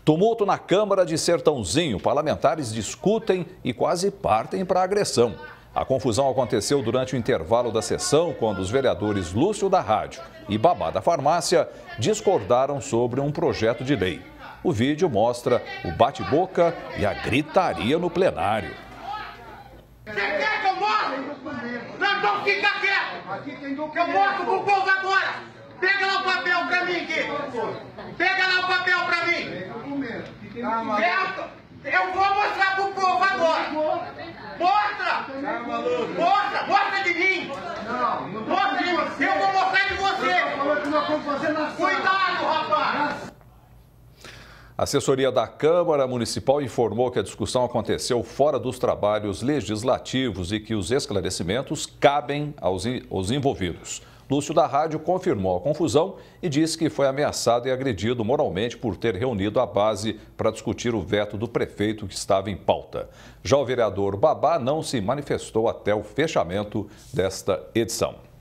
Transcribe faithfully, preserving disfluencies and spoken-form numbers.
Tumulto na Câmara de Sertãozinho. Parlamentares discutem e quase partem para a agressão. A confusão aconteceu durante o intervalo da sessão, quando os vereadores Lúcio da Rádio e Babá da Farmácia discordaram sobre um projeto de lei. O vídeo mostra o bate-boca e a gritaria no plenário. Você quer que eu mostre? Não, então fica quieto. Eu mostro pro povo agora. Pega lá o papel pra mim aqui. Pega lá o papel pra mim. Eu vou mostrar pro povo agora. Mostra! Mostra! Mostra de mim! Mostra de você! Eu vou mostrar de você! Cuidado, rapaz! A assessoria da Câmara Municipal informou que a discussão aconteceu fora dos trabalhos legislativos e que os esclarecimentos cabem aos, aos envolvidos. Lúcio da Rádio confirmou a confusão e disse que foi ameaçado e agredido moralmente por ter reunido a base para discutir o veto do prefeito que estava em pauta. Já o vereador Babá não se manifestou até o fechamento desta edição.